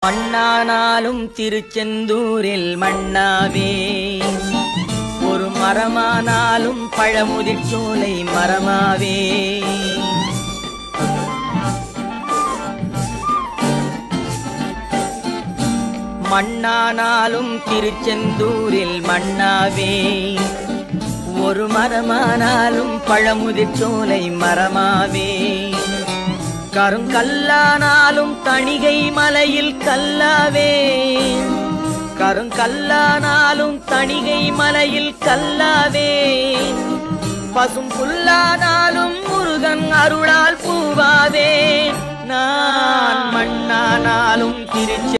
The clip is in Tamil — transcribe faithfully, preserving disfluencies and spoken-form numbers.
மண்ணானாலும் திருச்செந்தூரில் மண்ணாவே, ஒரு மரமானாலும் பழமுதிர் சோலை மரமாவே. மண்ணானாலும் திருச்செந்தூரில் மண்ணாவே, ஒரு மரமானாலும் பழமுதிர் சோலை மரமாவே. கருங்கல்லானாலும் தணிகை மலையில் கல்லாவே, கருங்கல்லானாலும் தணிகை மலையில் கல்லாவே. பசும் புல்லானாலும் முருகன் அருளால் பூவாவே. நான் மண்ணானாலும் திருச்சி